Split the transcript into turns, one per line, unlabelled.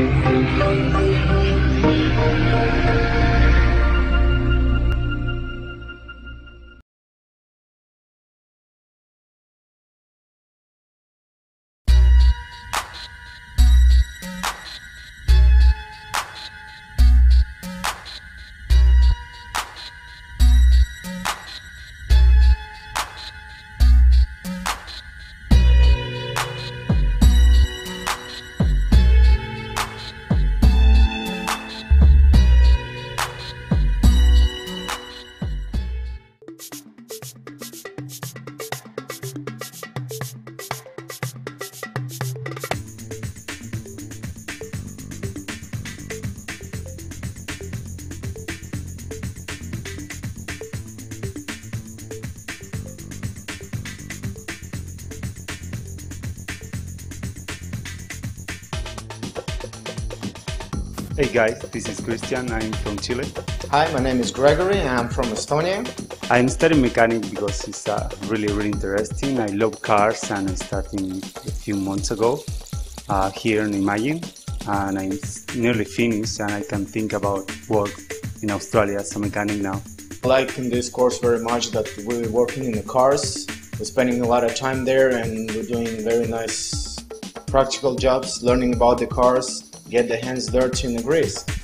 Hey guys, this is Christian, I'm from Chile.
Hi, my name is Gregory and I'm from Estonia.
I'm studying mechanics because it's really interesting. I love cars and I started a few months ago here in Imagine, and I'm nearly finished and I can think about work in Australia as a mechanic now.
I like in this course very much that we're working in the cars. We're spending a lot of time there and we're doing very nice practical jobs, learning about the cars, get the hands dirty in the grease.